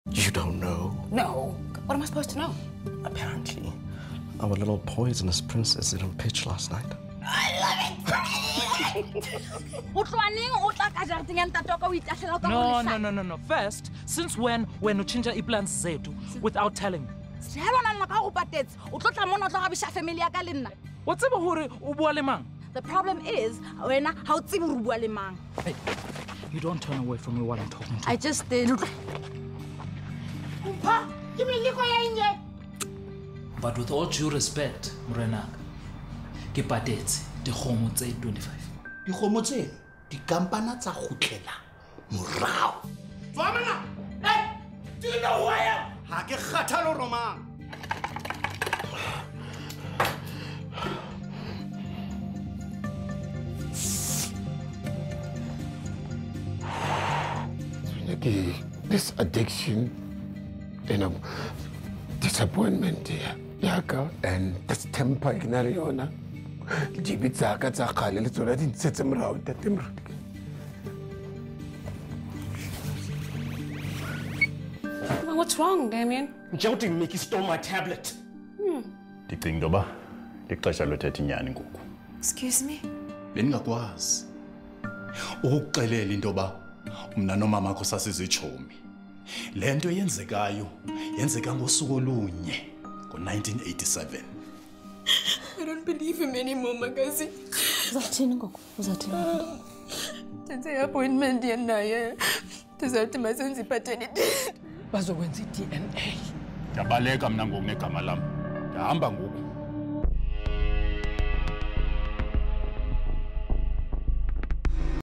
You don't know? No. What am I supposed to know? Apparently, our little poisonous princess didn't pitch last night. I love it! No. First, since when you change your plans zetu without telling me? What's up, The problem is, hey, you don't turn away from me while I'm talking to you. I just did. But with all due respect, Morenaka, ke patetse di kgomo tse 25. Di kgomo tse di kampana tsa khutlela morao. Famana! Hey! Do you know who I am? Ha ke kgathalo Romang. This addiction, disappointment here, yaka, and this temper ignariona. Jibitaka zakale, let's already set them around that timber. What's wrong, Damien? Joti Mickey stole my tablet. Excuse me? Bengakwazi ukuxelela into ba umna nomama akho sasizichomi. Lento yenzeka ngosuku olunye ngo1987. I don't believe him anymore, Magazi. Uzathini ngoku? Uzathini? Tenze appointment naye. Tezawuthi masenze paternity. Bazokwenza iDNA. Yabaleka mina ngokunegama lami. Yahamba ngoku.